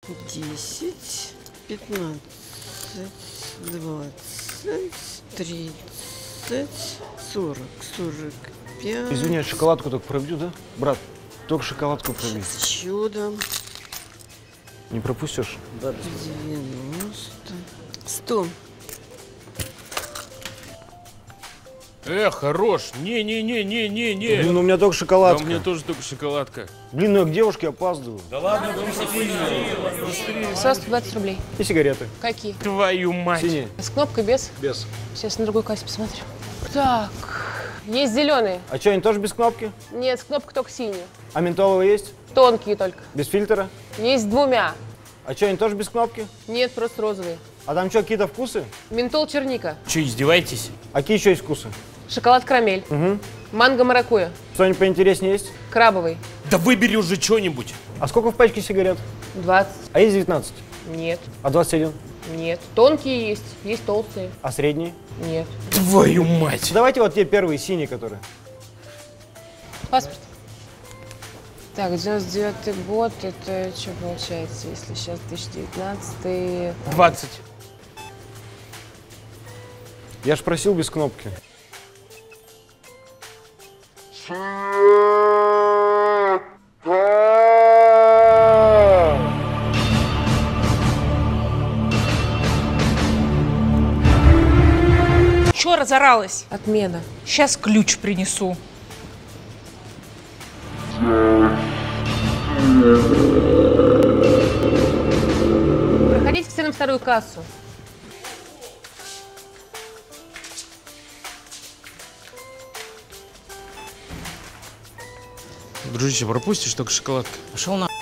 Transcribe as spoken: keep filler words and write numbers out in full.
десять, пятнадцать, двадцать, тридцать, сорок, сорок пять. Извиняюсь, шоколадку только пробью, да? Брат, только шоколадку пробью. С чудом. Не пропустишь? Да, девяносто. сто. Эх, хорош. Не-не-не-не-не-не. Блин, у меня только Да, шоколадка. у меня тоже только шоколадка. Блин, ну я к девушке опаздываю. Да ладно, сто двадцать рублей. И сигареты. Какие? твою мать. Синие. С кнопкой без? Без. Сейчас на другой кассе посмотрим. Так, есть зеленые. А что, они тоже без кнопки? Нет, с кнопкой только синие. А ментоловые есть? Тонкие только. Без фильтра? Есть с двумя. А что, они тоже без кнопки? Нет, просто розовые. А там что, какие-то вкусы? Ментол черника. Че, издеваетесь? А какие еще есть вкусы? Шоколад карамель. Угу. Манго маракуйя. Что-нибудь поинтереснее есть? Крабовый. Да выбери уже что-нибудь. А сколько в пачке сигарет? двадцать. А есть девятнадцать? Нет. А двадцать один? Нет. Тонкие есть. Есть толстые. А средние? Нет. Твою мать. Давайте вот те первые синие, которые. Паспорт. Так, девяносто девятый год, это что получается, если сейчас две тысячи девятнадцатый? двадцать. Я ж просил без кнопки. Чё разоралась? Отмена. Сейчас ключ принесу. Проходите все на вторую кассу. Дружище, пропустишь только шоколадку? Пошел на.